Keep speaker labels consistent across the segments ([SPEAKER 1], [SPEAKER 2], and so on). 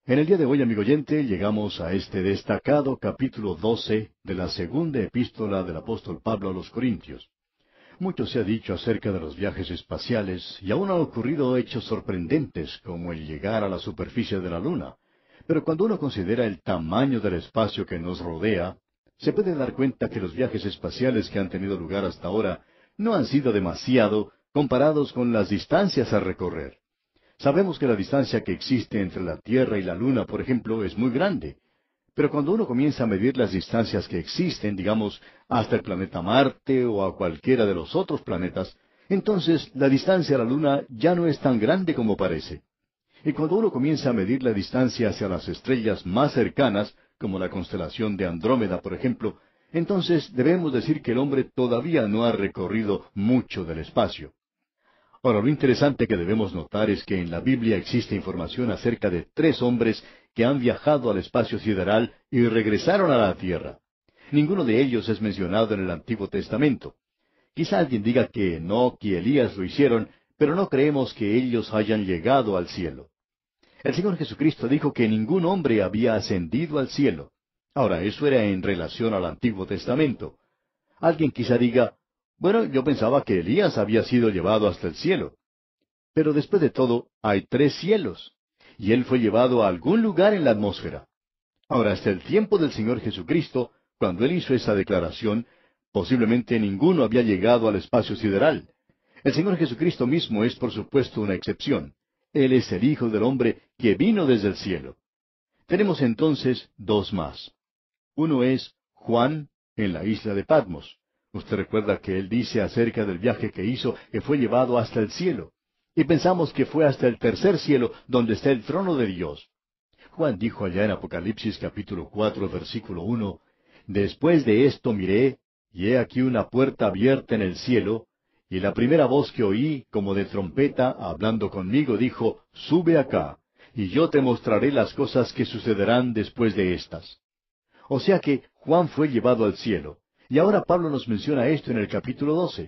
[SPEAKER 1] En el día de hoy, amigo oyente, llegamos a este destacado capítulo 12 de la segunda epístola del apóstol Pablo a los Corintios. Mucho se ha dicho acerca de los viajes espaciales y aún han ocurrido hechos sorprendentes como el llegar a la superficie de la Luna. Pero cuando uno considera el tamaño del espacio que nos rodea, se puede dar cuenta que los viajes espaciales que han tenido lugar hasta ahora no han sido demasiado comparados con las distancias a recorrer. Sabemos que la distancia que existe entre la Tierra y la Luna, por ejemplo, es muy grande. Pero cuando uno comienza a medir las distancias que existen, digamos, hasta el planeta Marte o a cualquiera de los otros planetas, entonces la distancia a la Luna ya no es tan grande como parece. Y cuando uno comienza a medir la distancia hacia las estrellas más cercanas, como la constelación de Andrómeda, por ejemplo, entonces debemos decir que el hombre todavía no ha recorrido mucho del espacio. Ahora, lo interesante que debemos notar es que en la Biblia existe información acerca de 3 hombres que han viajado al espacio sideral y regresaron a la Tierra. Ninguno de ellos es mencionado en el Antiguo Testamento. Quizá alguien diga que Enoc y Elías lo hicieron, pero no creemos que ellos hayan llegado al cielo. El Señor Jesucristo dijo que ningún hombre había ascendido al cielo. Ahora, eso era en relación al Antiguo Testamento. Alguien quizá diga, bueno, yo pensaba que Elías había sido llevado hasta el cielo. Pero después de todo, hay 3 cielos, y él fue llevado a algún lugar en la atmósfera. Ahora, hasta el tiempo del Señor Jesucristo, cuando él hizo esa declaración, posiblemente ninguno había llegado al espacio sideral. El Señor Jesucristo mismo es, por supuesto, una excepción. Él es el Hijo del Hombre que vino desde el cielo. Tenemos entonces 2 más. Uno es Juan en la isla de Patmos. Usted recuerda que él dice acerca del viaje que hizo que fue llevado hasta el cielo. Y pensamos que fue hasta el tercer cielo donde está el trono de Dios. Juan dijo allá en Apocalipsis capítulo 4, versículo 1, Después de esto miré, y he aquí una puerta abierta en el cielo, y la primera voz que oí, como de trompeta, hablando conmigo, dijo, Sube acá, y yo te mostraré las cosas que sucederán después de estas. O sea que Juan fue llevado al cielo. Y ahora Pablo nos menciona esto en el capítulo 12.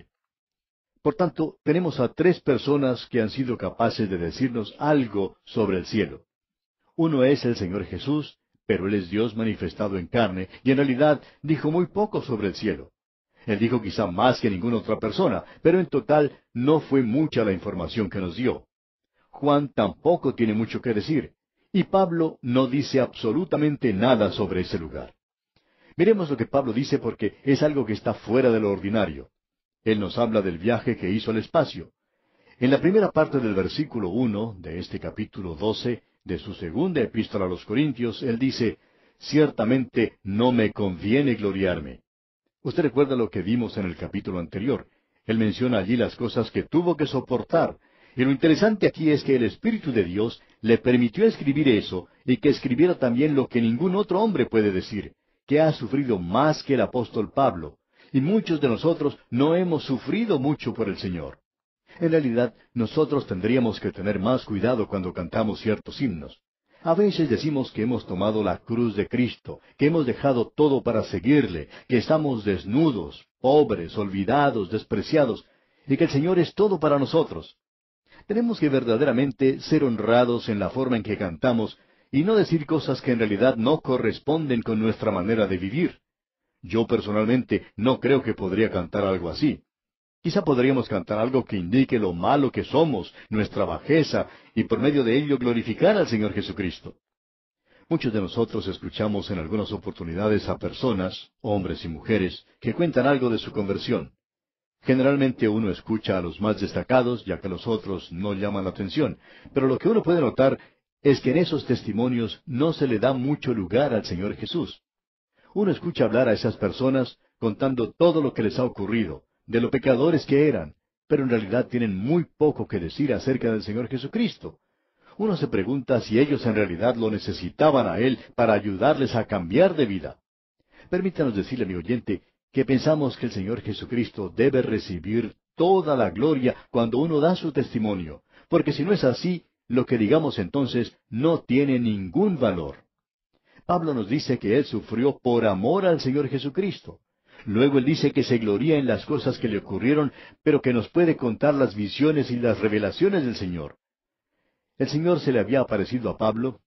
[SPEAKER 1] Por tanto, tenemos a 3 personas que han sido capaces de decirnos algo sobre el cielo. Uno es el Señor Jesús, pero Él es Dios manifestado en carne, y en realidad dijo muy poco sobre el cielo. Él dijo quizá más que ninguna otra persona, pero en total no fue mucha la información que nos dio. Juan tampoco tiene mucho que decir, y Pablo no dice absolutamente nada sobre ese lugar. Miremos lo que Pablo dice porque es algo que está fuera de lo ordinario. Él nos habla del viaje que hizo al espacio. En la primera parte del versículo 1 de este capítulo 12 de su segunda epístola a los Corintios, él dice, Ciertamente no me conviene gloriarme. Usted recuerda lo que vimos en el capítulo anterior. Él menciona allí las cosas que tuvo que soportar. Y lo interesante aquí es que el Espíritu de Dios le permitió escribir eso y que escribiera también lo que ningún otro hombre puede decir, que ha sufrido más que el apóstol Pablo. Y muchos de nosotros no hemos sufrido mucho por el Señor. En realidad, nosotros tendríamos que tener más cuidado cuando cantamos ciertos himnos. A veces decimos que hemos tomado la cruz de Cristo, que hemos dejado todo para seguirle, que estamos desnudos, pobres, olvidados, despreciados, y que el Señor es todo para nosotros. Tenemos que verdaderamente ser honrados en la forma en que cantamos y no decir cosas que en realidad no corresponden con nuestra manera de vivir. Yo personalmente no creo que podría cantar algo así. Quizá podríamos cantar algo que indique lo malo que somos, nuestra bajeza, y por medio de ello glorificar al Señor Jesucristo. Muchos de nosotros escuchamos en algunas oportunidades a personas, hombres y mujeres, que cuentan algo de su conversión. Generalmente uno escucha a los más destacados, ya que los otros no llaman la atención, pero lo que uno puede notar es que en esos testimonios no se le da mucho lugar al Señor Jesús. Uno escucha hablar a esas personas contando todo lo que les ha ocurrido, de lo pecadores que eran, pero en realidad tienen muy poco que decir acerca del Señor Jesucristo. Uno se pregunta si ellos en realidad lo necesitaban a Él para ayudarles a cambiar de vida. Permítanos decirle, mi oyente, que pensamos que el Señor Jesucristo debe recibir toda la gloria cuando uno da su testimonio, porque si no es así, lo que digamos entonces no tiene ningún valor. Pablo nos dice que él sufrió por amor al Señor Jesucristo. Luego él dice que se gloría en las cosas que le ocurrieron, pero que nos puede contar las visiones y las revelaciones del Señor. El Señor se le había aparecido a Pablo,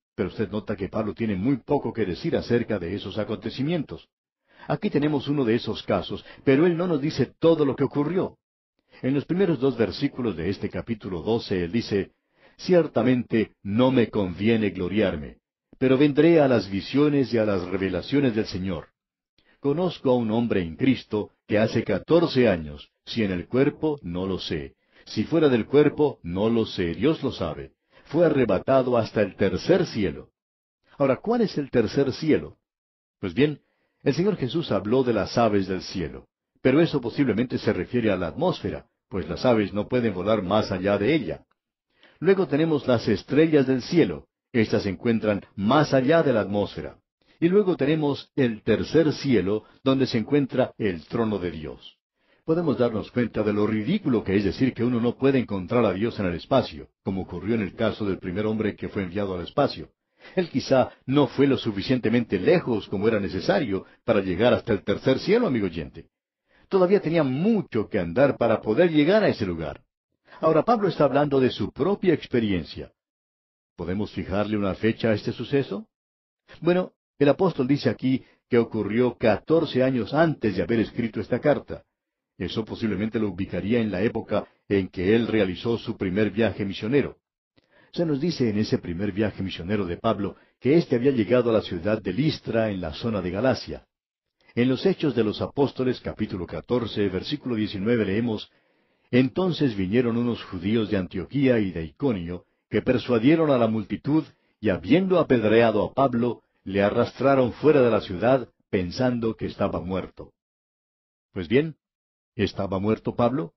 [SPEAKER 1] Pero usted nota que Pablo tiene muy poco que decir acerca de esos acontecimientos. Aquí tenemos uno de esos casos, pero él no nos dice todo lo que ocurrió. En los primeros 2 versículos de este capítulo 12, él dice, «Ciertamente no me conviene gloriarme, pero vendré a las visiones y a las revelaciones del Señor. Conozco a un hombre en Cristo que hace 14 años, si en el cuerpo, no lo sé. Si fuera del cuerpo, no lo sé, Dios lo sabe. Fue arrebatado hasta el tercer cielo». Ahora, ¿cuál es el tercer cielo? Pues bien, el Señor Jesús habló de las aves del cielo, pero eso posiblemente se refiere a la atmósfera, pues las aves no pueden volar más allá de ella. Luego tenemos las estrellas del cielo. Estas se encuentran más allá de la atmósfera. Y luego tenemos el tercer cielo, donde se encuentra el trono de Dios. Podemos darnos cuenta de lo ridículo que es decir que uno no puede encontrar a Dios en el espacio, como ocurrió en el caso del primer hombre que fue enviado al espacio. Él quizá no fue lo suficientemente lejos como era necesario para llegar hasta el tercer cielo, amigo oyente. Todavía tenía mucho que andar para poder llegar a ese lugar. Ahora Pablo está hablando de su propia experiencia. ¿Podemos fijarle una fecha a este suceso? Bueno, el apóstol dice aquí que ocurrió 14 años antes de haber escrito esta carta. Eso posiblemente lo ubicaría en la época en que él realizó su primer viaje misionero. Se nos dice en ese primer viaje misionero de Pablo que éste había llegado a la ciudad de Listra en la zona de Galacia. En los Hechos de los Apóstoles, capítulo 14, versículo 19, leemos, «Entonces vinieron unos judíos de Antioquía y de Iconio, que persuadieron a la multitud, y habiendo apedreado a Pablo, le arrastraron fuera de la ciudad, pensando que estaba muerto». Pues bien, ¿estaba muerto Pablo?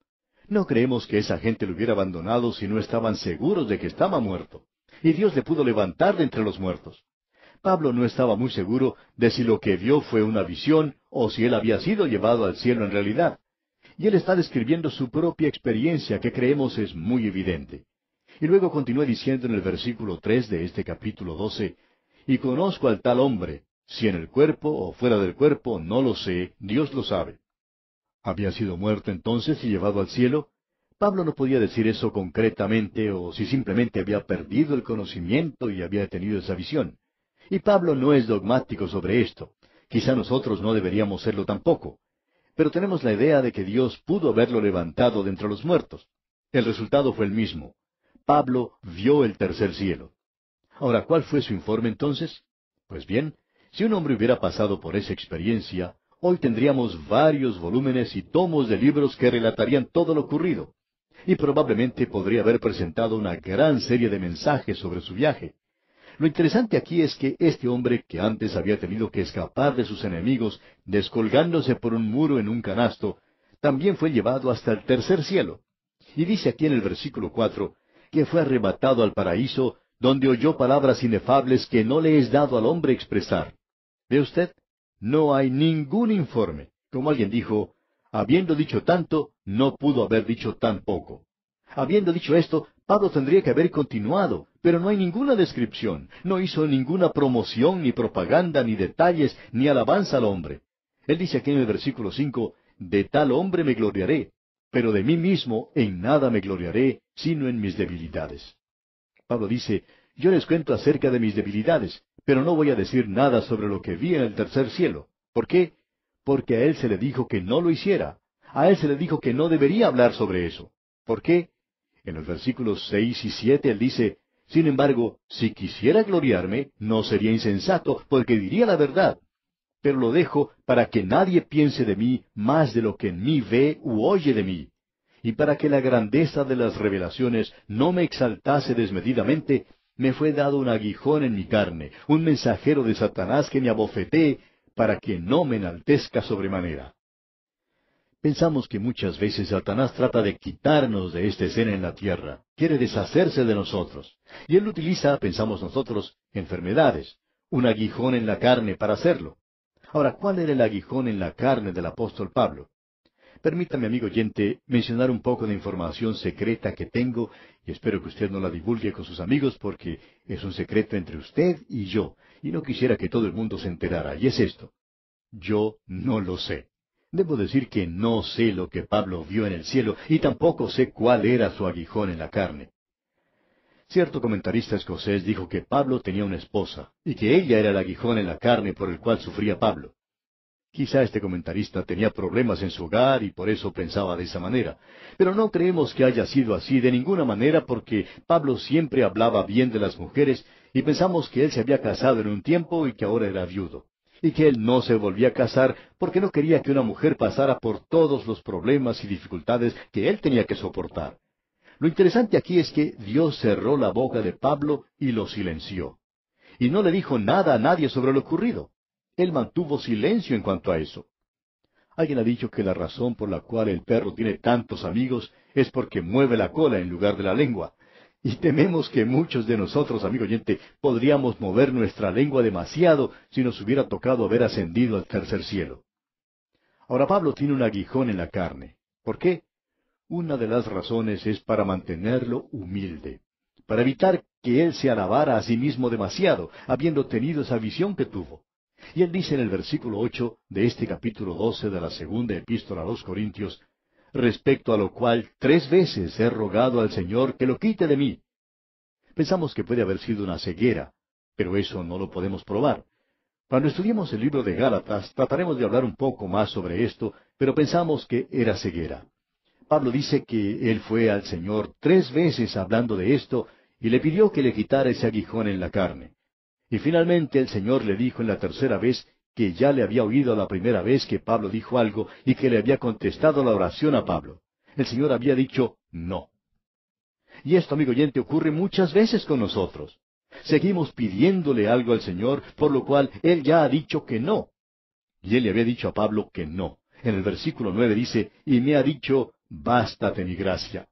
[SPEAKER 1] No creemos que esa gente lo hubiera abandonado si no estaban seguros de que estaba muerto. Y Dios le pudo levantar de entre los muertos. Pablo no estaba muy seguro de si lo que vio fue una visión o si él había sido llevado al cielo en realidad. Y él está describiendo su propia experiencia, que creemos es muy evidente. Y luego continúa diciendo en el versículo 3 de este capítulo 12, «Y conozco al tal hombre, si en el cuerpo o fuera del cuerpo, no lo sé, Dios lo sabe». ¿Había sido muerto entonces y llevado al cielo? Pablo no podía decir eso concretamente, o si simplemente había perdido el conocimiento y había tenido esa visión. Y Pablo no es dogmático sobre esto. Quizá nosotros no deberíamos serlo tampoco. Pero tenemos la idea de que Dios pudo haberlo levantado de entre los muertos. El resultado fue el mismo. Pablo vio el tercer cielo. Ahora, ¿cuál fue su informe entonces? Pues bien, si un hombre hubiera pasado por esa experiencia, hoy tendríamos varios volúmenes y tomos de libros que relatarían todo lo ocurrido. Y probablemente podría haber presentado una gran serie de mensajes sobre su viaje. Lo interesante aquí es que este hombre, que antes había tenido que escapar de sus enemigos descolgándose por un muro en un canasto, también fue llevado hasta el tercer cielo. Y dice aquí en el versículo 4, que fue arrebatado al paraíso, donde oyó palabras inefables que no le es dado al hombre expresar. ¿Ve usted? No hay ningún informe. Como alguien dijo, habiendo dicho tanto, no pudo haber dicho tan poco. Habiendo dicho esto, Pablo tendría que haber continuado, pero no hay ninguna descripción, no hizo ninguna promoción, ni propaganda, ni detalles, ni alabanza al hombre. Él dice aquí en el versículo 5, «De tal hombre me gloriaré, pero de mí mismo en nada me gloriaré, sino en mis debilidades». Pablo dice, «Yo les cuento acerca de mis debilidades, pero no voy a decir nada sobre lo que vi en el tercer cielo». ¿Por qué? Porque a él se le dijo que no lo hiciera. A él se le dijo que no debería hablar sobre eso. ¿Por qué? En los versículos 6 y 7 él dice, «Sin embargo, si quisiera gloriarme, no sería insensato, porque diría la verdad. Pero lo dejo para que nadie piense de mí más de lo que en mí ve u oye de mí. Y para que la grandeza de las revelaciones no me exaltase desmedidamente, me fue dado un aguijón en mi carne, un mensajero de Satanás que me abofetee, para que no me enaltezca sobremanera». Pensamos que muchas veces Satanás trata de quitarnos de esta escena en la tierra. Quiere deshacerse de nosotros. Y él utiliza, pensamos nosotros, enfermedades, un aguijón en la carne para hacerlo. Ahora, ¿cuál era el aguijón en la carne del apóstol Pablo? Permítame, amigo oyente, mencionar un poco de información secreta que tengo, y espero que usted no la divulgue con sus amigos porque es un secreto entre usted y yo, y no quisiera que todo el mundo se enterara, y es esto. Yo no lo sé. Debo decir que no sé lo que Pablo vio en el cielo y tampoco sé cuál era su aguijón en la carne. Cierto comentarista escocés dijo que Pablo tenía una esposa, y que ella era el aguijón en la carne por el cual sufría Pablo. Quizá este comentarista tenía problemas en su hogar y por eso pensaba de esa manera. Pero no creemos que haya sido así de ninguna manera porque Pablo siempre hablaba bien de las mujeres y pensamos que él se había casado en un tiempo y que ahora era viudo. Y que él no se volvía a casar porque no quería que una mujer pasara por todos los problemas y dificultades que él tenía que soportar. Lo interesante aquí es que Dios cerró la boca de Pablo y lo silenció. Y no le dijo nada a nadie sobre lo ocurrido. Él mantuvo silencio en cuanto a eso. Alguien ha dicho que la razón por la cual el perro tiene tantos amigos es porque mueve la cola en lugar de la lengua. Y tememos que muchos de nosotros, amigo oyente, podríamos mover nuestra lengua demasiado si nos hubiera tocado haber ascendido al tercer cielo. Ahora Pablo tiene un aguijón en la carne. ¿Por qué? Una de las razones es para mantenerlo humilde, para evitar que él se alabara a sí mismo demasiado, habiendo tenido esa visión que tuvo. Y él dice en el versículo 8 de este capítulo 12 de la segunda epístola a los Corintios, respecto a lo cual 3 veces he rogado al Señor que lo quite de mí. Pensamos que puede haber sido una ceguera, pero eso no lo podemos probar. Cuando estudiemos el libro de Gálatas, trataremos de hablar un poco más sobre esto, pero pensamos que era ceguera. Pablo dice que él fue al Señor 3 veces hablando de esto y le pidió que le quitara ese aguijón en la carne. Y finalmente el Señor le dijo en la tercera vez que ya le había oído la primera vez que Pablo dijo algo y que le había contestado la oración a Pablo. El Señor había dicho no. Y esto, amigo oyente, ocurre muchas veces con nosotros. Seguimos pidiéndole algo al Señor, por lo cual Él ya ha dicho que no. Y Él le había dicho a Pablo que no. En el versículo 9 dice, y me ha dicho, bástate mi gracia.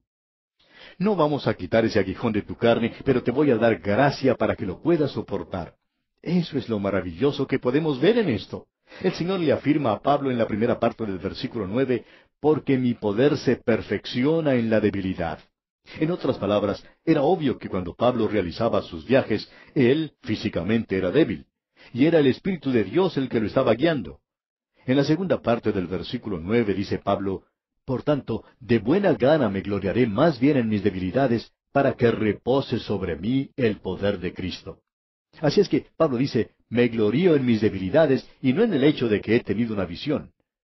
[SPEAKER 1] No vamos a quitar ese aguijón de tu carne, pero te voy a dar gracia para que lo puedas soportar. Eso es lo maravilloso que podemos ver en esto. El Señor le afirma a Pablo en la primera parte del versículo 9, porque mi poder se perfecciona en la debilidad. En otras palabras, era obvio que cuando Pablo realizaba sus viajes, él físicamente era débil, y era el Espíritu de Dios el que lo estaba guiando. En la segunda parte del versículo 9 dice Pablo, por tanto, de buena gana me gloriaré más bien en mis debilidades, para que repose sobre mí el poder de Cristo. Así es que Pablo dice, me glorío en mis debilidades y no en el hecho de que he tenido una visión.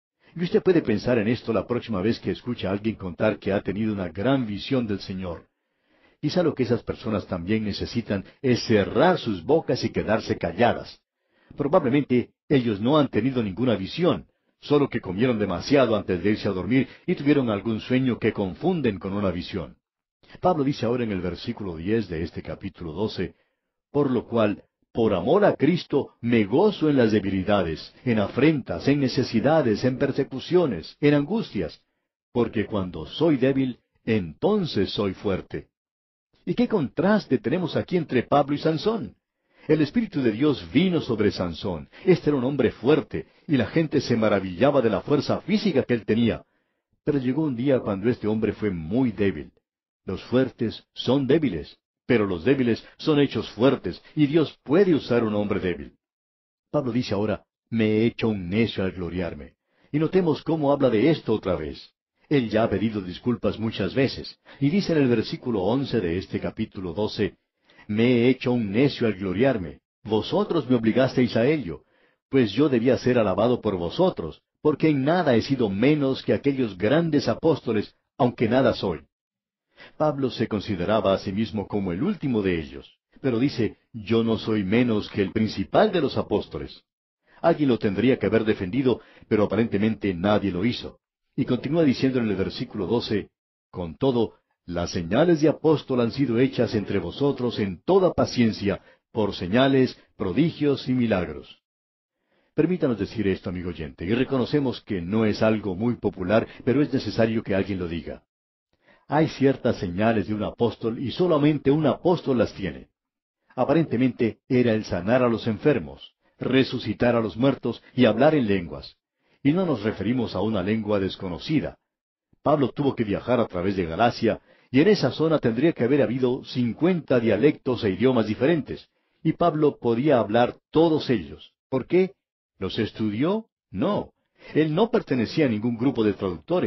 [SPEAKER 1] Y usted puede pensar en esto la próxima vez que escuche a alguien contar que ha tenido una gran visión del Señor. Quizá lo que esas personas también necesitan es cerrar sus bocas y quedarse calladas. Probablemente ellos no han tenido ninguna visión, solo que comieron demasiado antes de irse a dormir y tuvieron algún sueño que confunden con una visión. Pablo dice ahora en el versículo 10 de este capítulo 12, por lo cual, por amor a Cristo, me gozo en las debilidades, en afrentas, en necesidades, en persecuciones, en angustias, porque cuando soy débil, entonces soy fuerte. ¿Y qué contraste tenemos aquí entre Pablo y Sansón? El Espíritu de Dios vino sobre Sansón. Este era un hombre fuerte, y la gente se maravillaba de la fuerza física que él tenía. Pero llegó un día cuando este hombre fue muy débil. Los fuertes son débiles, pero los débiles son hechos fuertes, y Dios puede usar un hombre débil. Pablo dice ahora, me he hecho un necio al gloriarme. Y notemos cómo habla de esto otra vez. Él ya ha pedido disculpas muchas veces, y dice en el versículo 11 de este capítulo 12, me he hecho un necio al gloriarme. Vosotros me obligasteis a ello, pues yo debía ser alabado por vosotros, porque en nada he sido menos que aquellos grandes apóstoles, aunque nada soy. Pablo se consideraba a sí mismo como el último de ellos, pero dice, yo no soy menos que el principal de los apóstoles. Alguien lo tendría que haber defendido, pero aparentemente nadie lo hizo. Y continúa diciendo en el versículo 12, con todo, las señales de apóstol han sido hechas entre vosotros en toda paciencia, por señales, prodigios y milagros. Permítanos decir esto, amigo oyente, y reconocemos que no es algo muy popular, pero es necesario que alguien lo diga. Hay ciertas señales de un apóstol y solamente un apóstol las tiene. Aparentemente era el sanar a los enfermos, resucitar a los muertos y hablar en lenguas. Y no nos referimos a una lengua desconocida. Pablo tuvo que viajar a través de Galacia, y en esa zona tendría que haber habido 50 dialectos e idiomas diferentes, y Pablo podía hablar todos ellos. ¿Por qué? ¿Los estudió? No. Él no pertenecía a ningún grupo de traductores.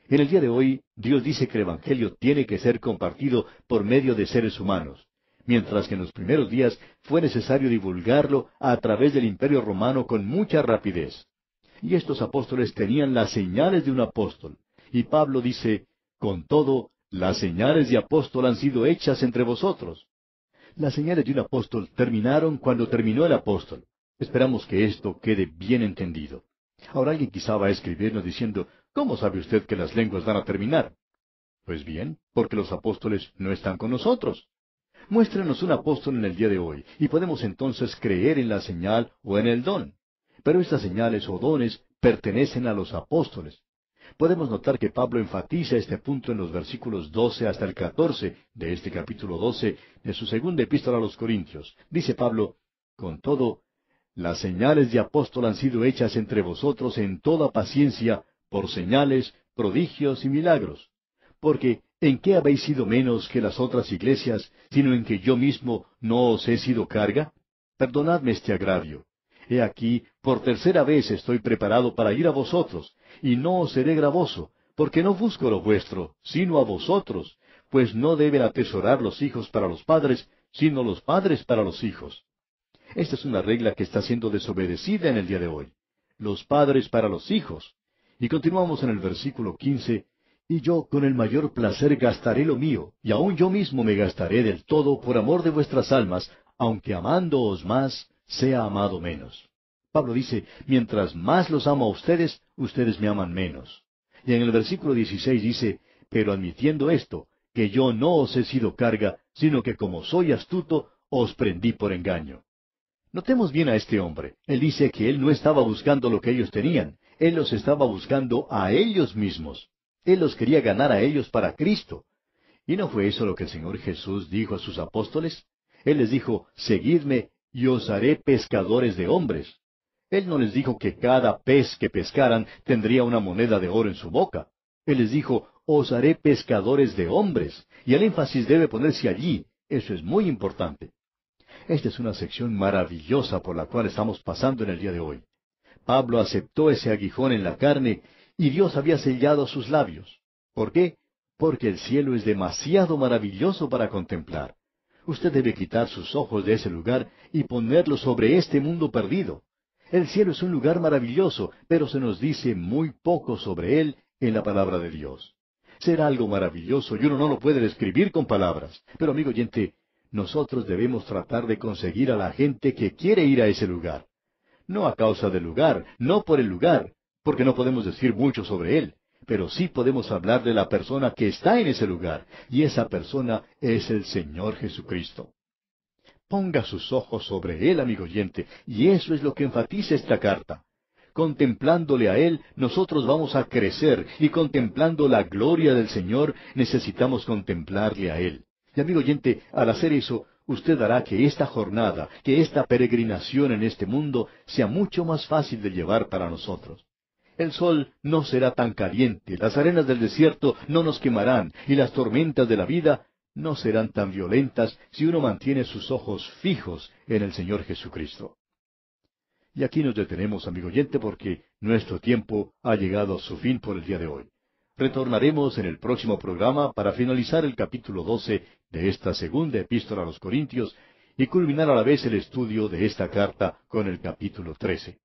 [SPEAKER 1] En el día de hoy, Dios dice que el Evangelio tiene que ser compartido por medio de seres humanos, mientras que en los primeros días fue necesario divulgarlo a través del Imperio Romano con mucha rapidez. Y estos apóstoles tenían las señales de un apóstol. Y Pablo dice, con todo, las señales de apóstol han sido hechas entre vosotros. Las señales de un apóstol terminaron cuando terminó el apóstol. Esperamos que esto quede bien entendido. Ahora alguien quizá va a escribirnos diciendo, ¿cómo sabe usted que las lenguas van a terminar? Pues bien, porque los apóstoles no están con nosotros. Muéstrenos un apóstol en el día de hoy, y podemos entonces creer en la señal o en el don. Pero estas señales o dones pertenecen a los apóstoles. Podemos notar que Pablo enfatiza este punto en los versículos 12 hasta el 14 de este capítulo 12 de su segunda epístola a los Corintios. Dice Pablo, con todo, las señales de apóstol han sido hechas entre vosotros en toda paciencia, por señales, prodigios y milagros. Porque, ¿en qué habéis sido menos que las otras iglesias, sino en que yo mismo no os he sido carga? Perdonadme este agravio. He aquí, por tercera vez estoy preparado para ir a vosotros, y no os seré gravoso, porque no busco lo vuestro, sino a vosotros, pues no deben atesorar los hijos para los padres, sino los padres para los hijos. Esta es una regla que está siendo desobedecida en el día de hoy. Los padres para los hijos. Y continuamos en el versículo 15, y yo con el mayor placer gastaré lo mío, y aun yo mismo me gastaré del todo por amor de vuestras almas, aunque amándoos más, sea amado menos. Pablo dice, mientras más los amo a ustedes, ustedes me aman menos. Y en el versículo 16 dice, pero admitiendo esto, que yo no os he sido carga, sino que como soy astuto, os prendí por engaño. Notemos bien a este hombre. Él dice que él no estaba buscando lo que ellos tenían. Él los estaba buscando a ellos mismos. Él los quería ganar a ellos para Cristo. ¿Y no fue eso lo que el Señor Jesús dijo a sus apóstoles? Él les dijo, seguidme y os haré pescadores de hombres. Él no les dijo que cada pez que pescaran tendría una moneda de oro en su boca. Él les dijo, os haré pescadores de hombres. Y el énfasis debe ponerse allí. Eso es muy importante. Esta es una sección maravillosa por la cual estamos pasando en el día de hoy. Pablo aceptó ese aguijón en la carne y Dios había sellado sus labios. ¿Por qué? Porque el cielo es demasiado maravilloso para contemplar. Usted debe quitar sus ojos de ese lugar y ponerlos sobre este mundo perdido. El cielo es un lugar maravilloso, pero se nos dice muy poco sobre él en la palabra de Dios. Será algo maravilloso y uno no lo puede describir con palabras. Pero amigo oyente, nosotros debemos tratar de conseguir a la gente que quiere ir a ese lugar. No a causa del lugar, no por el lugar, porque no podemos decir mucho sobre él, pero sí podemos hablar de la persona que está en ese lugar, y esa persona es el Señor Jesucristo. Ponga sus ojos sobre él, amigo oyente, y eso es lo que enfatiza esta carta. Contemplándole a Él, nosotros vamos a crecer, y contemplando la gloria del Señor, necesitamos contemplarle a Él. Y amigo oyente, al hacer eso, usted hará que esta jornada, que esta peregrinación en este mundo, sea mucho más fácil de llevar para nosotros. El sol no será tan caliente, las arenas del desierto no nos quemarán, y las tormentas de la vida no serán tan violentas si uno mantiene sus ojos fijos en el Señor Jesucristo. Y aquí nos detenemos, amigo oyente, porque nuestro tiempo ha llegado a su fin por el día de hoy. Retornaremos en el próximo programa para finalizar el capítulo 12 de esta segunda epístola a los Corintios y culminar a la vez el estudio de esta carta con el capítulo 13.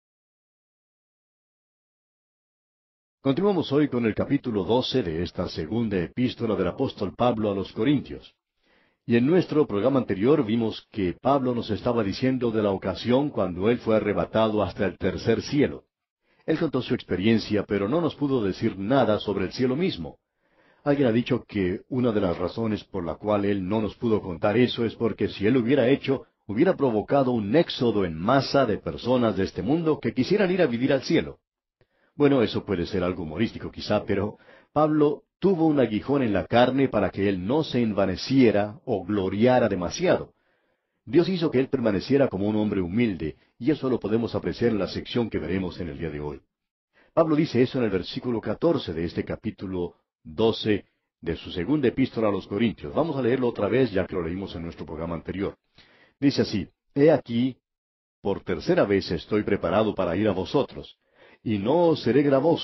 [SPEAKER 1] Continuamos hoy con el capítulo 12 de esta segunda epístola del apóstol Pablo a los Corintios. Y en nuestro programa anterior vimos que Pablo nos estaba diciendo de la ocasión cuando él fue arrebatado hasta el tercer cielo. Él contó su experiencia, pero no nos pudo decir nada sobre el cielo mismo. Alguien ha dicho que una de las razones por la cual él no nos pudo contar eso es porque si él lo hubiera hecho, hubiera provocado un éxodo en masa de personas de este mundo que quisieran ir a vivir al cielo. Bueno, eso puede ser algo humorístico quizá, pero Pablo tuvo un aguijón en la carne para que él no se envaneciera o gloriara demasiado. Dios hizo que él permaneciera como un hombre humilde, y eso lo podemos apreciar en la sección que veremos en el día de hoy. Pablo dice eso en el versículo 14 de este capítulo 12 de su segunda epístola a los Corintios. Vamos a leerlo otra vez, ya que lo leímos en nuestro programa anterior. Dice así, He aquí, por tercera vez estoy preparado para ir a vosotros, y no os seré gravoso,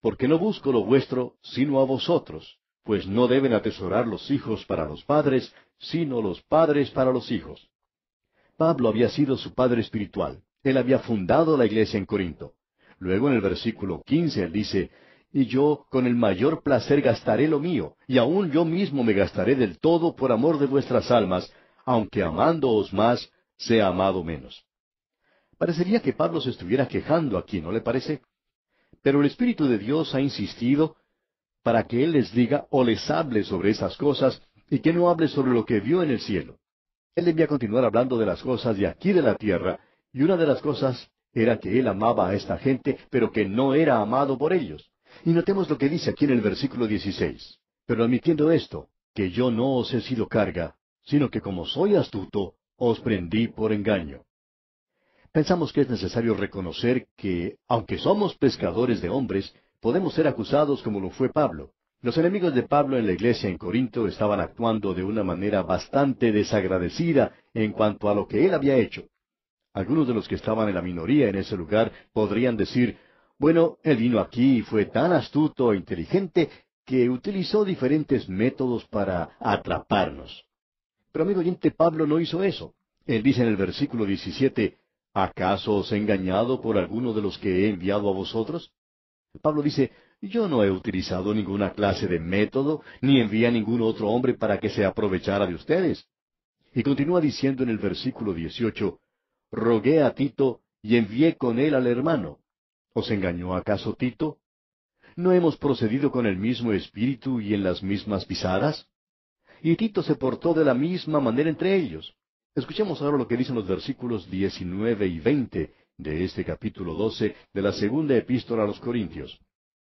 [SPEAKER 1] porque no busco lo vuestro, sino a vosotros, pues no deben atesorar los hijos para los padres, sino los padres para los hijos. Pablo había sido su padre espiritual. Él había fundado la iglesia en Corinto. Luego en el versículo 15 él dice, y yo con el mayor placer gastaré lo mío, y aun yo mismo me gastaré del todo por amor de vuestras almas, aunque amándoos más, sea amado menos. Parecería que Pablo se estuviera quejando aquí, ¿no le parece? Pero el Espíritu de Dios ha insistido para que Él les diga o les hable sobre esas cosas y que no hable sobre lo que vio en el cielo. Él debía continuar hablando de las cosas de aquí de la tierra, y una de las cosas era que Él amaba a esta gente, pero que no era amado por ellos. Y notemos lo que dice aquí en el versículo 16. Pero admitiendo esto, que yo no os he sido carga, sino que como soy astuto, os prendí por engaño. Pensamos que es necesario reconocer que, aunque somos pescadores de hombres, podemos ser acusados como lo fue Pablo. Los enemigos de Pablo en la iglesia en Corinto estaban actuando de una manera bastante desagradecida en cuanto a lo que él había hecho. Algunos de los que estaban en la minoría en ese lugar podrían decir, bueno, él vino aquí y fue tan astuto e inteligente que utilizó diferentes métodos para atraparnos. Pero amigo oyente, Pablo no hizo eso. Él dice en el versículo 17, ¿acaso os he engañado por alguno de los que he enviado a vosotros? Pablo dice, yo no he utilizado ninguna clase de método, ni envié a ningún otro hombre para que se aprovechara de ustedes. Y continúa diciendo en el versículo 18, rogué a Tito y envié con él al hermano. ¿Os engañó acaso Tito? ¿No hemos procedido con el mismo espíritu y en las mismas pisadas? Y Tito se portó de la misma manera entre ellos. Escuchemos ahora lo que dicen los versículos 19 y 20 de este capítulo 12 de la segunda epístola a los Corintios.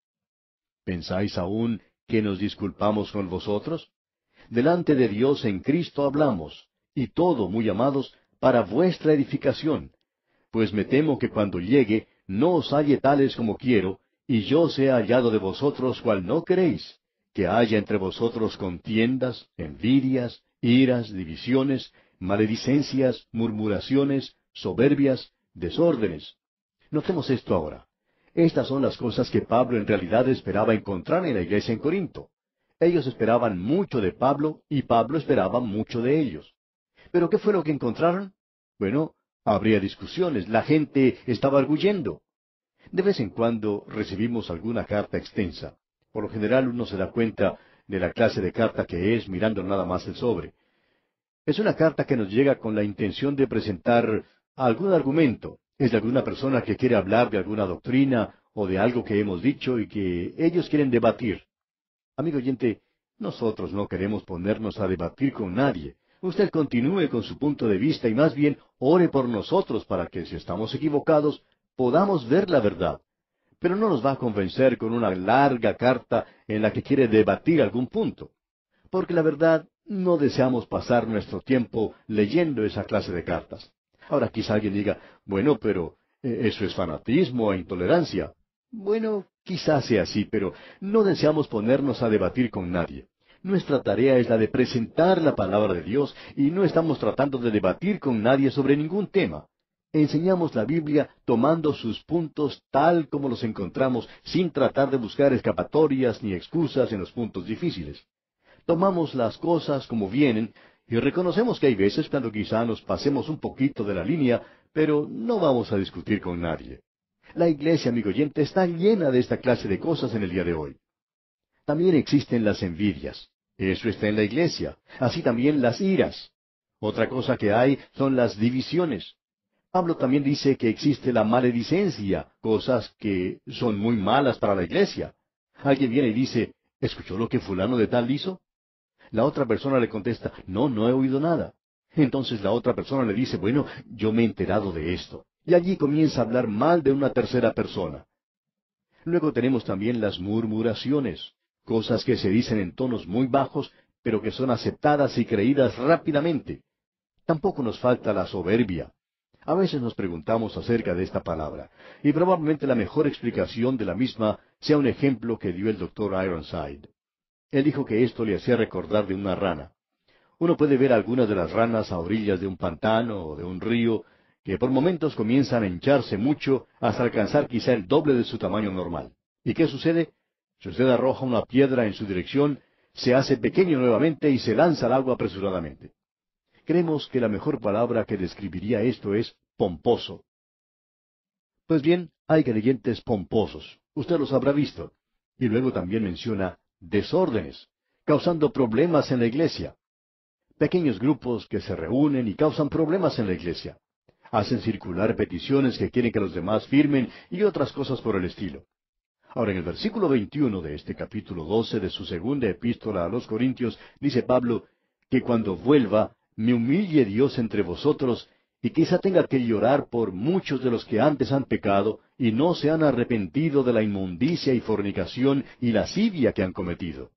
[SPEAKER 1] ¿Pensáis aún que nos disculpamos con vosotros? Delante de Dios en Cristo hablamos, y todo, muy amados, para vuestra edificación. Pues me temo que cuando llegue no os halle tales como quiero, y yo sea hallado de vosotros cual no queréis, que haya entre vosotros contiendas, envidias, iras, divisiones, maledicencias, murmuraciones, soberbias, desórdenes. Notemos esto ahora. Estas son las cosas que Pablo en realidad esperaba encontrar en la iglesia en Corinto. Ellos esperaban mucho de Pablo y Pablo esperaba mucho de ellos. ¿Pero qué fue lo que encontraron? Bueno, habría discusiones, la gente estaba arguyendo. De vez en cuando recibimos alguna carta extensa. Por lo general uno se da cuenta de la clase de carta que es mirando nada más el sobre. Es una carta que nos llega con la intención de presentar algún argumento. Es de alguna persona que quiere hablar de alguna doctrina o de algo que hemos dicho y que ellos quieren debatir. Amigo oyente, nosotros no queremos ponernos a debatir con nadie. Usted continúe con su punto de vista y más bien ore por nosotros para que, si estamos equivocados, podamos ver la verdad. Pero no nos va a convencer con una larga carta en la que quiere debatir algún punto. Porque la verdad, no deseamos pasar nuestro tiempo leyendo esa clase de cartas. Ahora quizá alguien diga, bueno, pero eso es fanatismo e intolerancia. Bueno, quizás sea así, pero no deseamos ponernos a debatir con nadie. Nuestra tarea es la de presentar la palabra de Dios y no estamos tratando de debatir con nadie sobre ningún tema. Enseñamos la Biblia tomando sus puntos tal como los encontramos, sin tratar de buscar escapatorias ni excusas en los puntos difíciles. Tomamos las cosas como vienen y reconocemos que hay veces cuando quizá nos pasemos un poquito de la línea, pero no vamos a discutir con nadie. La iglesia, amigo oyente, está llena de esta clase de cosas en el día de hoy. También existen las envidias. Eso está en la iglesia. Así también las iras. Otra cosa que hay son las divisiones. Pablo también dice que existe la maledicencia, cosas que son muy malas para la iglesia. Alguien viene y dice, ¿escuchó lo que fulano de tal hizo? La otra persona le contesta, no he oído nada. Entonces la otra persona le dice, bueno, yo me he enterado de esto. Y allí comienza a hablar mal de una tercera persona. Luego tenemos también las murmuraciones, cosas que se dicen en tonos muy bajos, pero que son aceptadas y creídas rápidamente. Tampoco nos falta la soberbia. A veces nos preguntamos acerca de esta palabra, y probablemente la mejor explicación de la misma sea un ejemplo que dio el doctor Ironside. Él dijo que esto le hacía recordar de una rana. Uno puede ver algunas de las ranas a orillas de un pantano o de un río, que por momentos comienzan a hincharse mucho hasta alcanzar quizá el doble de su tamaño normal. ¿Y qué sucede? Si usted arroja una piedra en su dirección, se hace pequeño nuevamente y se lanza al agua apresuradamente. Creemos que la mejor palabra que describiría esto es pomposo. Pues bien, hay creyentes pomposos. Usted los habrá visto. Y luego también menciona desórdenes, causando problemas en la iglesia. Pequeños grupos que se reúnen y causan problemas en la iglesia. Hacen circular peticiones que quieren que los demás firmen y otras cosas por el estilo. Ahora, en el versículo 21 de este capítulo 12 de su segunda epístola a los Corintios, dice Pablo, que cuando vuelva, me humille Dios entre vosotros, y quizá tenga que llorar por muchos de los que antes han pecado, y no se han arrepentido de la inmundicia y fornicación y lascivia que han cometido.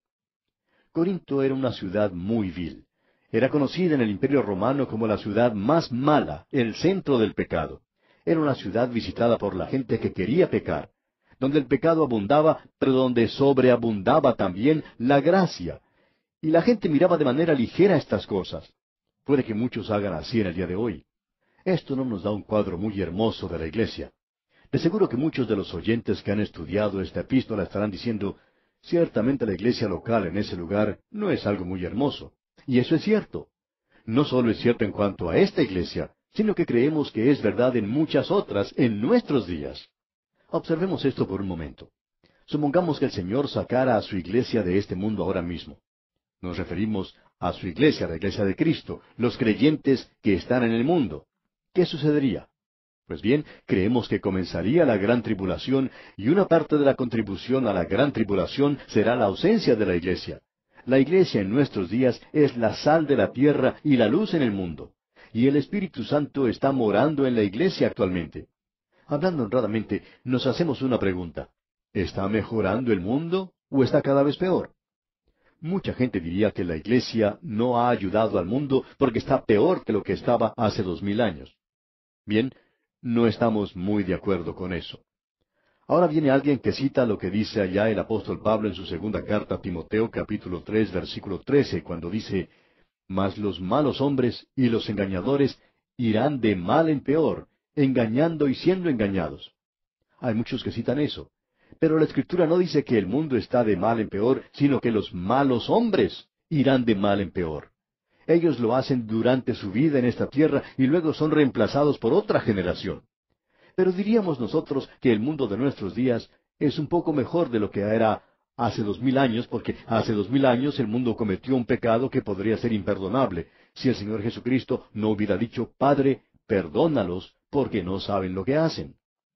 [SPEAKER 1] Corinto era una ciudad muy vil. Era conocida en el Imperio Romano como la ciudad más mala, el centro del pecado. Era una ciudad visitada por la gente que quería pecar, donde el pecado abundaba, pero donde sobreabundaba también la gracia. Y la gente miraba de manera ligera estas cosas. Puede que muchos hagan así en el día de hoy. Esto no nos da un cuadro muy hermoso de la iglesia. De seguro que muchos de los oyentes que han estudiado esta epístola estarán diciendo, ciertamente la iglesia local en ese lugar no es algo muy hermoso. Y eso es cierto. No solo es cierto en cuanto a esta iglesia, sino que creemos que es verdad en muchas otras en nuestros días. Observemos esto por un momento. Supongamos que el Señor sacara a su iglesia de este mundo ahora mismo. Nos referimos a su iglesia, la iglesia de Cristo, los creyentes que están en el mundo. ¿Qué sucedería? Pues bien, creemos que comenzaría la gran tribulación y una parte de la contribución a la gran tribulación será la ausencia de la iglesia. La iglesia en nuestros días es la sal de la tierra y la luz en el mundo. Y el Espíritu Santo está morando en la iglesia actualmente. Hablando honradamente, nos hacemos una pregunta. ¿Está mejorando el mundo o está cada vez peor? Mucha gente diría que la iglesia no ha ayudado al mundo porque está peor que lo que estaba hace 2000 años. Bien, no estamos muy de acuerdo con eso. Ahora viene alguien que cita lo que dice allá el apóstol Pablo en su segunda carta a Timoteo, capítulo 3, versículo 13, cuando dice, «Mas los malos hombres y los engañadores irán de mal en peor, engañando y siendo engañados». Hay muchos que citan eso. Pero la Escritura no dice que el mundo está de mal en peor, sino que los malos hombres irán de mal en peor. Ellos lo hacen durante su vida en esta tierra y luego son reemplazados por otra generación. Pero diríamos nosotros que el mundo de nuestros días es un poco mejor de lo que era hace 2000 años, porque hace 2000 años el mundo cometió un pecado que podría ser imperdonable, si el Señor Jesucristo no hubiera dicho, «Padre, perdónalos, porque no saben lo que hacen».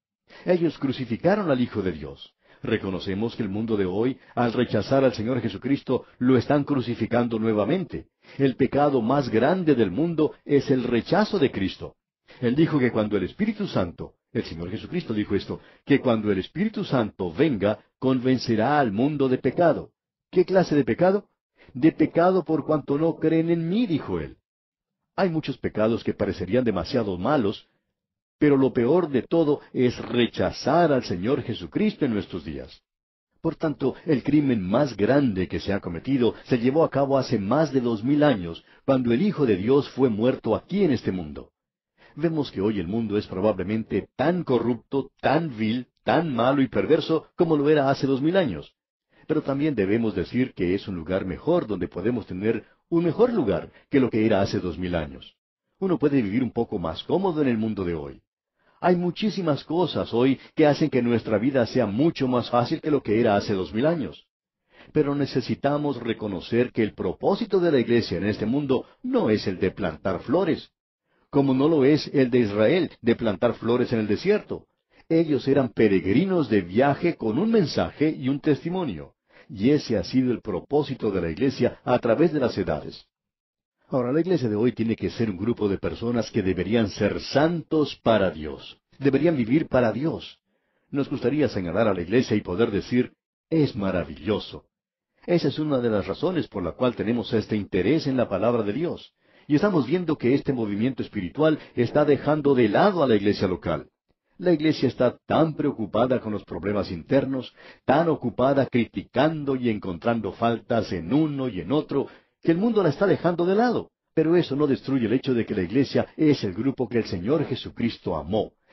[SPEAKER 1] Ellos crucificaron al Hijo de Dios. Reconocemos que el mundo de hoy, al rechazar al Señor Jesucristo, lo están crucificando nuevamente. El pecado más grande del mundo es el rechazo de Cristo. Él dijo que cuando el Espíritu Santo, el Señor Jesucristo dijo esto, que cuando el Espíritu Santo venga, convencerá al mundo de pecado. ¿Qué clase de pecado? De pecado por cuanto no creen en mí, dijo él. Hay muchos pecados que parecerían demasiado malos, pero lo peor de todo es rechazar al Señor Jesucristo en nuestros días. Por tanto, el crimen más grande que se ha cometido se llevó a cabo hace más de 2000 años, cuando el Hijo de Dios fue muerto aquí en este mundo. Vemos que hoy el mundo es probablemente tan corrupto, tan vil, tan malo y perverso como lo era hace 2000 años. Pero también debemos decir que es un lugar mejor donde podemos tener un mejor lugar que lo que era hace 2000 años. Uno puede vivir un poco más cómodo en el mundo de hoy. Hay muchísimas cosas hoy que hacen que nuestra vida sea mucho más fácil que lo que era hace 2000 años. Pero necesitamos reconocer que el propósito de la iglesia en este mundo no es el de plantar flores, como no lo es el de Israel, de plantar flores en el desierto. Ellos eran peregrinos de viaje con un mensaje y un testimonio, y ese ha sido el propósito de la iglesia a través de las edades. Ahora, la iglesia de hoy tiene que ser un grupo de personas que deberían ser santos para Dios. Deberían vivir para Dios. Nos gustaría señalar a la iglesia y poder decir, es maravilloso. Esa es una de las razones por la cual tenemos este interés en la palabra de Dios. Y estamos viendo que este movimiento espiritual está dejando de lado a la iglesia local. La iglesia está tan preocupada con los problemas internos, tan ocupada criticando y encontrando faltas en uno y en otro, que el mundo la está dejando de lado. Pero eso no destruye el hecho de que la iglesia es el grupo que el Señor Jesucristo amó.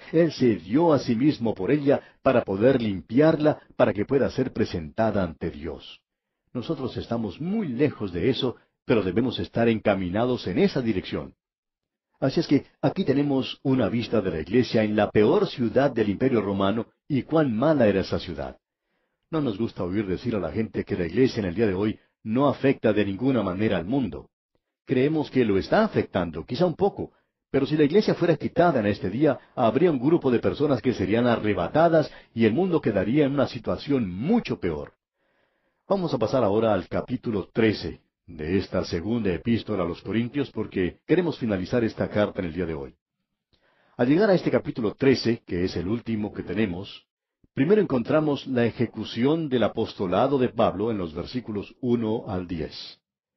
[SPEAKER 1] Él se dio a sí mismo por ella para poder limpiarla, para que pueda ser presentada ante Dios. Nosotros estamos muy lejos de eso, pero debemos estar encaminados en esa dirección. Así es que aquí tenemos una vista de la iglesia en la peor ciudad del Imperio Romano y cuán mala era esa ciudad. No nos gusta oír decir a la gente que la iglesia en el día de hoy no afecta de ninguna manera al mundo. Creemos que lo está afectando, quizá un poco, pero si la iglesia fuera quitada en este día, habría un grupo de personas que serían arrebatadas y el mundo quedaría en una situación mucho peor. Vamos a pasar ahora al capítulo 13 de esta segunda epístola a los Corintios porque queremos finalizar esta carta en el día de hoy. Al llegar a este capítulo 13, que es el último que tenemos, primero encontramos la ejecución del apostolado de Pablo en los versículos 1 al 10.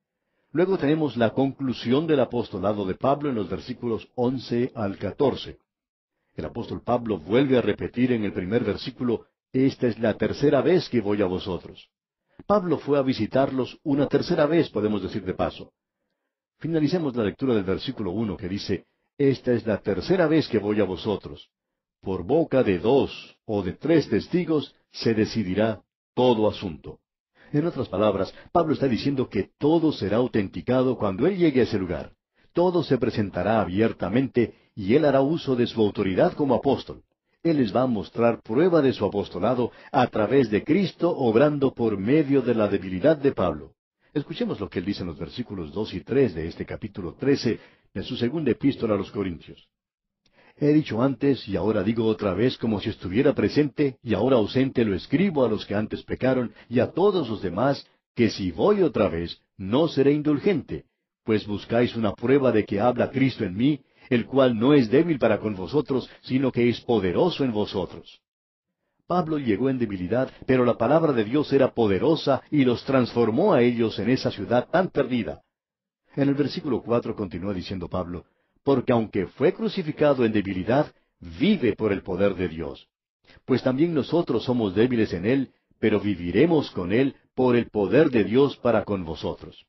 [SPEAKER 1] Luego tenemos la conclusión del apostolado de Pablo en los versículos 11 al 14. El apóstol Pablo vuelve a repetir en el primer versículo, esta es la tercera vez que voy a vosotros. Pablo fue a visitarlos una tercera vez, podemos decir de paso. Finalicemos la lectura del versículo 1 que dice, esta es la tercera vez que voy a vosotros. Por boca de 2 o de 3 testigos se decidirá todo asunto. En otras palabras, Pablo está diciendo que todo será autenticado cuando él llegue a ese lugar. Todo se presentará abiertamente y él hará uso de su autoridad como apóstol. Él les va a mostrar prueba de su apostolado a través de Cristo obrando por medio de la debilidad de Pablo. Escuchemos lo que él dice en los versículos 2 y 3 de este capítulo 13 de su segunda epístola a los Corintios. He dicho antes y ahora digo otra vez como si estuviera presente y ahora ausente lo escribo a los que antes pecaron y a todos los demás, que si voy otra vez no seré indulgente, pues buscáis una prueba de que habla Cristo en mí, el cual no es débil para con vosotros, sino que es poderoso en vosotros. Pablo llegó en debilidad, pero la palabra de Dios era poderosa y los transformó a ellos en esa ciudad tan perdida. En el versículo 4 continúa diciendo Pablo, porque aunque fue crucificado en debilidad, vive por el poder de Dios. Pues también nosotros somos débiles en Él, pero viviremos con Él por el poder de Dios para con vosotros.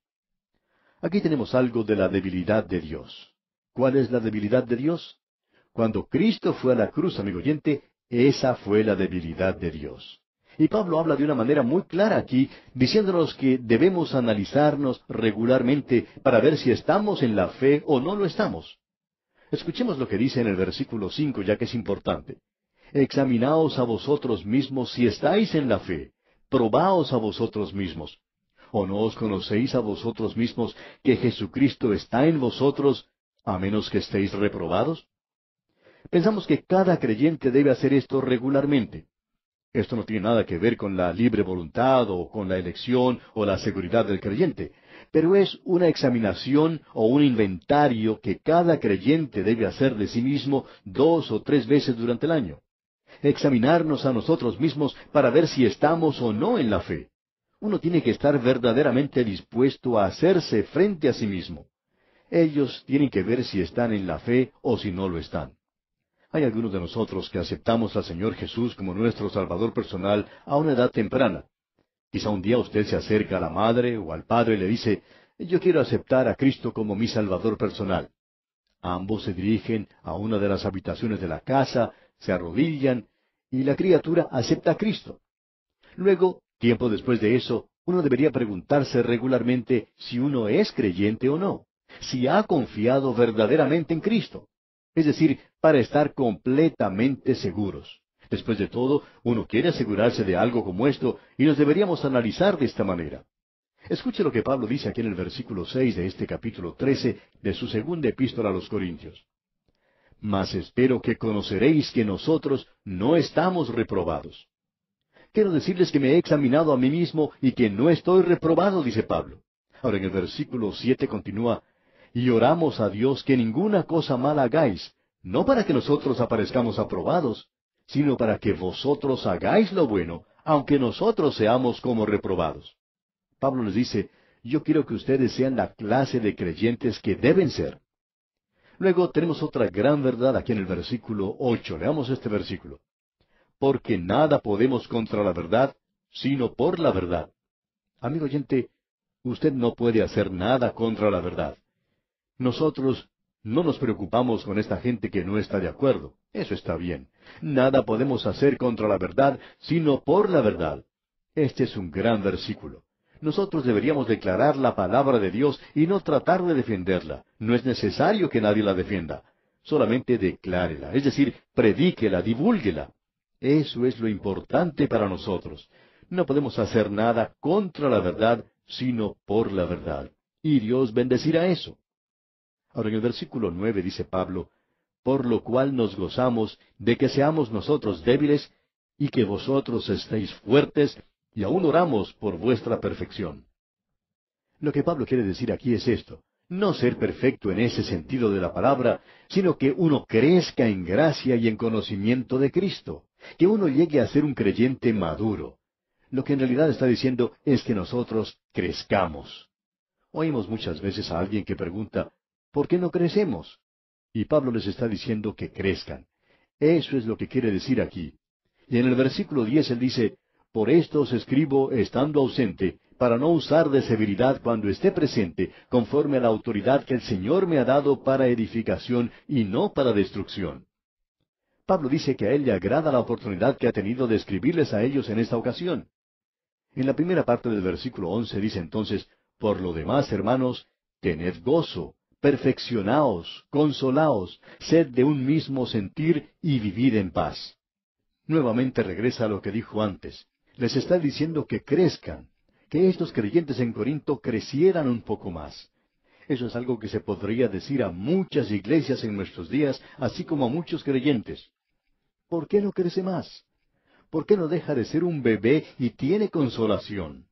[SPEAKER 1] Aquí tenemos algo de la debilidad de Dios. ¿Cuál es la debilidad de Dios? Cuando Cristo fue a la cruz, amigo oyente, esa fue la debilidad de Dios. Y Pablo habla de una manera muy clara aquí, diciéndonos que debemos analizarnos regularmente para ver si estamos en la fe o no lo estamos. Escuchemos lo que dice en el versículo 5, ya que es importante. Examinaos a vosotros mismos si estáis en la fe. Probaos a vosotros mismos. ¿O no os conocéis a vosotros mismos que Jesucristo está en vosotros, a menos que estéis reprobados? Pensamos que cada creyente debe hacer esto regularmente. Esto no tiene nada que ver con la libre voluntad o con la elección o la seguridad del creyente, pero es una examinación o un inventario que cada creyente debe hacer de sí mismo 2 o 3 veces durante el año. Examinarnos a nosotros mismos para ver si estamos o no en la fe. Uno tiene que estar verdaderamente dispuesto a hacerse frente a sí mismo. Ellos tienen que ver si están en la fe o si no lo están. Hay algunos de nosotros que aceptamos al Señor Jesús como nuestro Salvador personal a una edad temprana. Quizá un día usted se acerca a la madre o al padre y le dice, yo quiero aceptar a Cristo como mi Salvador personal. Ambos se dirigen a una de las habitaciones de la casa, se arrodillan, y la criatura acepta a Cristo. Luego, tiempo después de eso, uno debería preguntarse regularmente si uno es creyente o no, si ha confiado verdaderamente en Cristo. Es decir, para estar completamente seguros. Después de todo, uno quiere asegurarse de algo como esto y nos deberíamos analizar de esta manera. Escuche lo que Pablo dice aquí en el versículo 6 de este capítulo 13 de su segunda epístola a los Corintios. Mas espero que conoceréis que nosotros no estamos reprobados. Quiero decirles que me he examinado a mí mismo y que no estoy reprobado, dice Pablo. Ahora en el versículo 7 continúa, y oramos a Dios que ninguna cosa mala hagáis, no para que nosotros aparezcamos aprobados, sino para que vosotros hagáis lo bueno, aunque nosotros seamos como reprobados. Pablo les dice, yo quiero que ustedes sean la clase de creyentes que deben ser. Luego tenemos otra gran verdad aquí en el versículo 8. Leamos este versículo. Porque nada podemos contra la verdad, sino por la verdad. Amigo oyente, usted no puede hacer nada contra la verdad. Nosotros No nos preocupamos con esta gente que no está de acuerdo. Eso está bien. Nada podemos hacer contra la verdad, sino por la verdad. Este es un gran versículo. Nosotros deberíamos declarar la palabra de Dios y no tratar de defenderla. No es necesario que nadie la defienda. Solamente declárela, es decir, predíquela, divúlguela. Eso es lo importante para nosotros. No podemos hacer nada contra la verdad, sino por la verdad. Y Dios bendecirá eso. Ahora en el versículo 9 dice Pablo, por lo cual nos gozamos de que seamos nosotros débiles y que vosotros estéis fuertes, y aún oramos por vuestra perfección. Lo que Pablo quiere decir aquí es esto, no ser perfecto en ese sentido de la palabra, sino que uno crezca en gracia y en conocimiento de Cristo, que uno llegue a ser un creyente maduro. Lo que en realidad está diciendo es que nosotros crezcamos. Oímos muchas veces a alguien que pregunta, ¿por qué no crecemos? Y Pablo les está diciendo que crezcan. Eso es lo que quiere decir aquí. Y en el versículo 10 él dice, por esto os escribo estando ausente, para no usar de severidad cuando esté presente, conforme a la autoridad que el Señor me ha dado para edificación y no para destrucción. Pablo dice que a él le agrada la oportunidad que ha tenido de escribirles a ellos en esta ocasión. En la primera parte del versículo 11 dice entonces, por lo demás, hermanos, tened gozo, perfeccionaos, consolaos, sed de un mismo sentir y vivid en paz. Nuevamente regresa a lo que dijo antes. Les está diciendo que crezcan, que estos creyentes en Corinto crecieran un poco más. Eso es algo que se podría decir a muchas iglesias en nuestros días, así como a muchos creyentes. ¿Por qué no crece más? ¿Por qué no deja de ser un bebé y tiene consolación?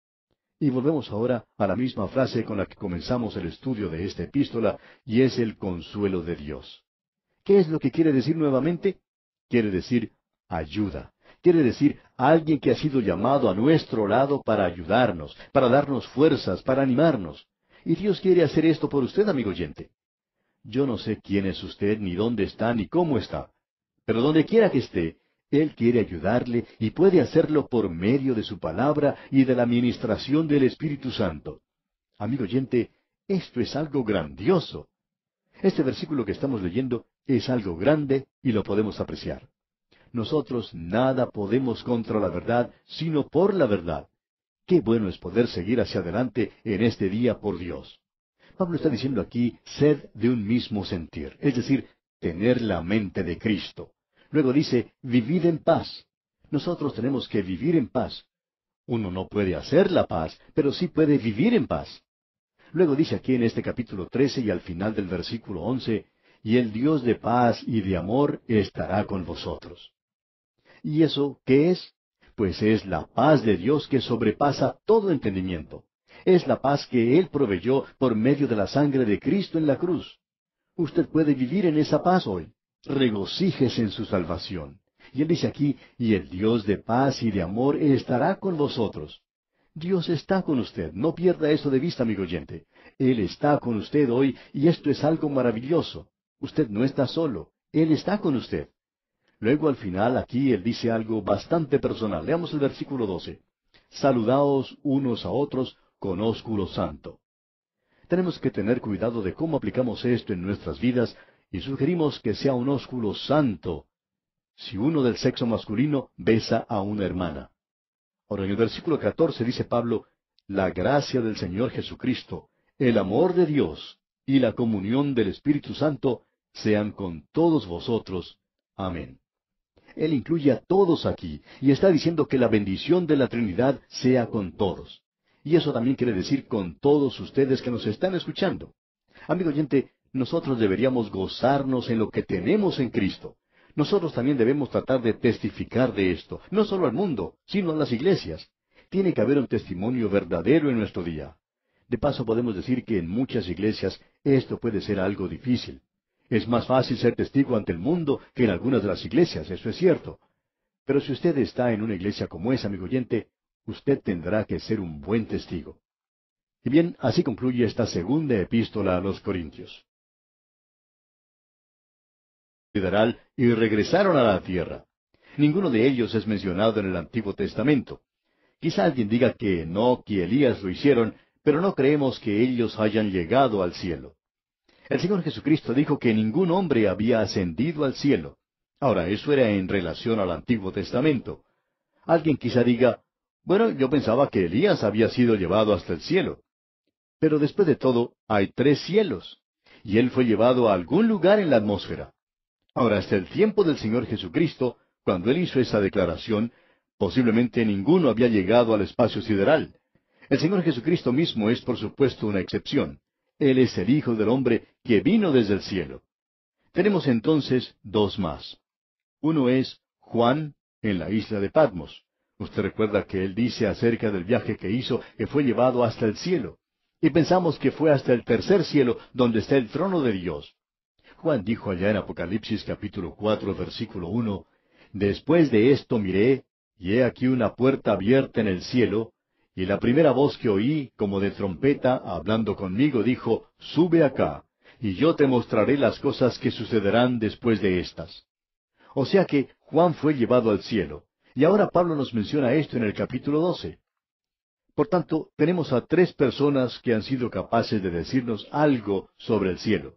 [SPEAKER 1] Y volvemos ahora a la misma frase con la que comenzamos el estudio de esta epístola, y es el consuelo de Dios. ¿Qué es lo que quiere decir nuevamente? Quiere decir ayuda. Quiere decir alguien que ha sido llamado a nuestro lado para ayudarnos, para darnos fuerzas, para animarnos. Y Dios quiere hacer esto por usted, amigo oyente. Yo no sé quién es usted, ni dónde está, ni cómo está. Pero donde quiera que esté, Él quiere ayudarle y puede hacerlo por medio de su palabra y de la administración del Espíritu Santo. Amigo oyente, esto es algo grandioso. Este versículo que estamos leyendo es algo grande y lo podemos apreciar. Nosotros nada podemos contra la verdad, sino por la verdad. Qué bueno es poder seguir hacia adelante en este día por Dios. Pablo está diciendo aquí, sed de un mismo sentir, es decir, tener la mente de Cristo. Luego dice, vivid en paz. Nosotros tenemos que vivir en paz. Uno no puede hacer la paz, pero sí puede vivir en paz. Luego dice aquí en este capítulo 13 y al final del versículo 11, y el Dios de paz y de amor estará con vosotros. ¿Y eso qué es? Pues es la paz de Dios que sobrepasa todo entendimiento. Es la paz que Él proveyó por medio de la sangre de Cristo en la cruz. Usted puede vivir en esa paz hoy. Regocíjese en su salvación. Y Él dice aquí, y el Dios de paz y de amor estará con vosotros. Dios está con usted. No pierda eso de vista, amigo oyente. Él está con usted hoy y esto es algo maravilloso. Usted no está solo. Él está con usted. Luego al final aquí Él dice algo bastante personal. Leamos el versículo 12. Saludaos unos a otros con ósculo santo. Tenemos que tener cuidado de cómo aplicamos esto en nuestras vidas y sugerimos que sea un ósculo santo si uno del sexo masculino besa a una hermana. Ahora en el versículo 14 dice Pablo, la gracia del Señor Jesucristo, el amor de Dios y la comunión del Espíritu Santo sean con todos vosotros. Amén. Él incluye a todos aquí y está diciendo que la bendición de la Trinidad sea con todos. Y eso también quiere decir con todos ustedes que nos están escuchando. Amigo oyente, nosotros deberíamos gozarnos en lo que tenemos en Cristo. Nosotros también debemos tratar de testificar de esto, no solo al mundo, sino a las iglesias. Tiene que haber un testimonio verdadero en nuestro día. De paso podemos decir que en muchas iglesias esto puede ser algo difícil. Es más fácil ser testigo ante el mundo que en algunas de las iglesias, eso es cierto. Pero si usted está en una iglesia como esa, amigo oyente, usted tendrá que ser un buen testigo. Y bien, así concluye esta segunda epístola a los Corintios. Y regresaron a la tierra. Ninguno de ellos es mencionado en el Antiguo Testamento. Quizá alguien diga que Enoc y Elías lo hicieron, pero no creemos que ellos hayan llegado al cielo. El Señor Jesucristo dijo que ningún hombre había ascendido al cielo. Ahora, eso era en relación al Antiguo Testamento. Alguien quizá diga, bueno, yo pensaba que Elías había sido llevado hasta el cielo. Pero después de todo, hay tres cielos, y él fue llevado a algún lugar en la atmósfera. Ahora, hasta el tiempo del Señor Jesucristo, cuando él hizo esa declaración, posiblemente ninguno había llegado al espacio sideral. El Señor Jesucristo mismo es, por supuesto, una excepción. Él es el Hijo del Hombre que vino desde el cielo. Tenemos entonces dos más. Uno es Juan en la isla de Patmos. Usted recuerda que él dice acerca del viaje que hizo que fue llevado hasta el cielo. Y pensamos que fue hasta el tercer cielo donde está el trono de Dios. Juan dijo allá en Apocalipsis capítulo 4, versículo 1, Después de esto miré, y he aquí una puerta abierta en el cielo, y la primera voz que oí, como de trompeta, hablando conmigo, dijo, Sube acá, y yo te mostraré las cosas que sucederán después de estas. O sea que Juan fue llevado al cielo, y ahora Pablo nos menciona esto en el capítulo 12. Por tanto, tenemos a tres personas que han sido capaces de decirnos algo sobre el cielo.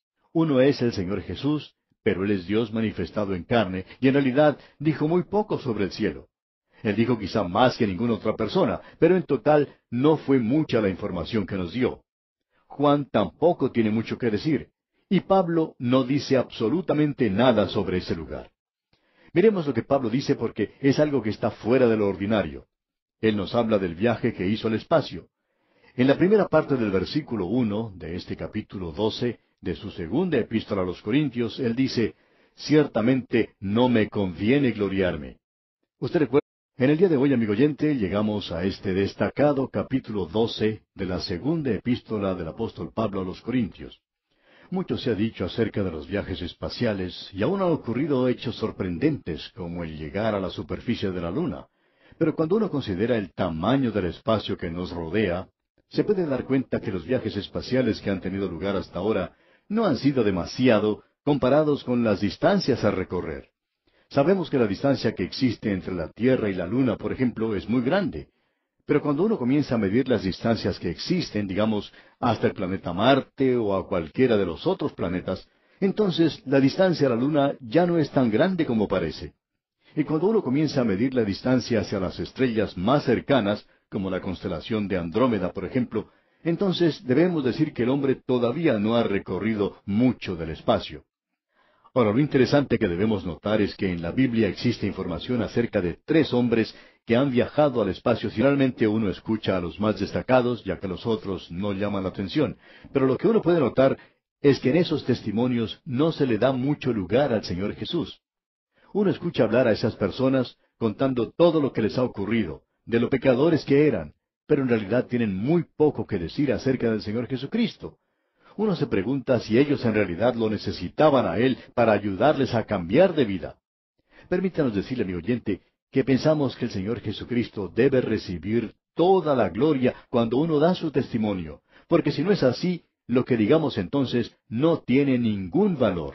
[SPEAKER 1] Uno es el Señor Jesús, pero Él es Dios manifestado en carne, y en realidad dijo muy poco sobre el cielo. Él dijo quizá más que ninguna otra persona, pero en total no fue mucha la información que nos dio. Juan tampoco tiene mucho que decir, y Pablo no dice absolutamente nada sobre ese lugar. Miremos lo que Pablo dice porque es algo que está fuera de lo ordinario. Él nos habla del viaje que hizo al espacio. En la primera parte del versículo 1 de este capítulo 12 de su segunda epístola a los Corintios, él dice, Ciertamente no me conviene gloriarme. Usted recuerda, en el día de hoy, amigo oyente, llegamos a este destacado capítulo 12 de la segunda epístola del apóstol Pablo a los Corintios. Mucho se ha dicho acerca de los viajes espaciales, y aún han ocurrido hechos sorprendentes, como el llegar a la superficie de la Luna. Pero cuando uno considera el tamaño del espacio que nos rodea, se puede dar cuenta que los viajes espaciales que han tenido lugar hasta ahora no han sido demasiado comparados con las distancias a recorrer. Sabemos que la distancia que existe entre la Tierra y la Luna, por ejemplo, es muy grande. Pero cuando uno comienza a medir las distancias que existen, digamos, hasta el planeta Marte o a cualquiera de los otros planetas, entonces la distancia a la Luna ya no es tan grande como parece. Y cuando uno comienza a medir la distancia hacia las estrellas más cercanas, como la constelación de Andrómeda, por ejemplo, entonces debemos decir que el hombre todavía no ha recorrido mucho del espacio. Ahora, lo interesante que debemos notar es que en la Biblia existe información acerca de tres hombres que han viajado al espacio. Finalmente uno escucha a los más destacados, ya que los otros no llaman la atención. Pero lo que uno puede notar es que en esos testimonios no se le da mucho lugar al Señor Jesús. Uno escucha hablar a esas personas contando todo lo que les ha ocurrido, de lo pecadores que eran, pero en realidad tienen muy poco que decir acerca del Señor Jesucristo. Uno se pregunta si ellos en realidad lo necesitaban a Él para ayudarles a cambiar de vida. Permítanos decirle, mi oyente, que pensamos que el Señor Jesucristo debe recibir toda la gloria cuando uno da su testimonio, porque si no es así, lo que digamos entonces no tiene ningún valor.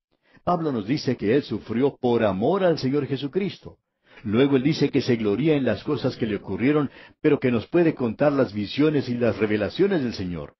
[SPEAKER 1] Pablo nos dice que él sufrió por amor al Señor Jesucristo. Luego él dice que se gloría en las cosas que le ocurrieron, pero que nos puede contar las visiones y las revelaciones del Señor.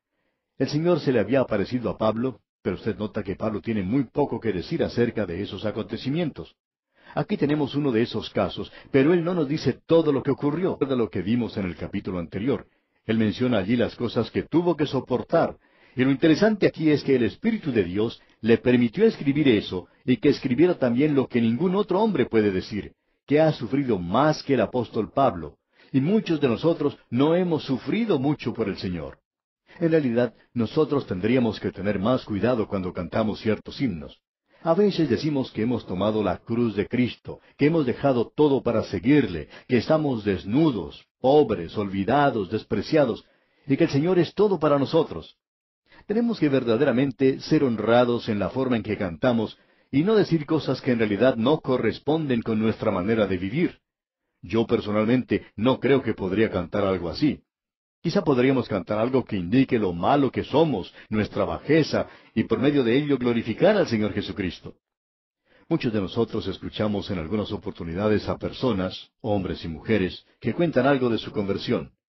[SPEAKER 1] El Señor se le había aparecido a Pablo, pero usted nota que Pablo tiene muy poco que decir acerca de esos acontecimientos. Aquí tenemos uno de esos casos, pero él no nos dice todo lo que ocurrió, de lo que vimos en el capítulo anterior. Él menciona allí las cosas que tuvo que soportar. Y lo interesante aquí es que el Espíritu de Dios le permitió escribir eso y que escribiera también lo que ningún otro hombre puede decir, que ha sufrido más que el apóstol Pablo. Y muchos de nosotros no hemos sufrido mucho por el Señor. En realidad, nosotros tendríamos que tener más cuidado cuando cantamos ciertos himnos. A veces decimos que hemos tomado la cruz de Cristo, que hemos dejado todo para seguirle, que estamos desnudos, pobres, olvidados, despreciados, y que el Señor es todo para nosotros. Tenemos que verdaderamente ser honrados en la forma en que cantamos y no decir cosas que en realidad no corresponden con nuestra manera de vivir. Yo personalmente no creo que podría cantar algo así. Quizá podríamos cantar algo que indique lo malo que somos, nuestra bajeza, y por medio de ello glorificar al Señor Jesucristo. Muchos de nosotros escuchamos en algunas oportunidades a personas, hombres y mujeres, que cuentan algo de su conversión.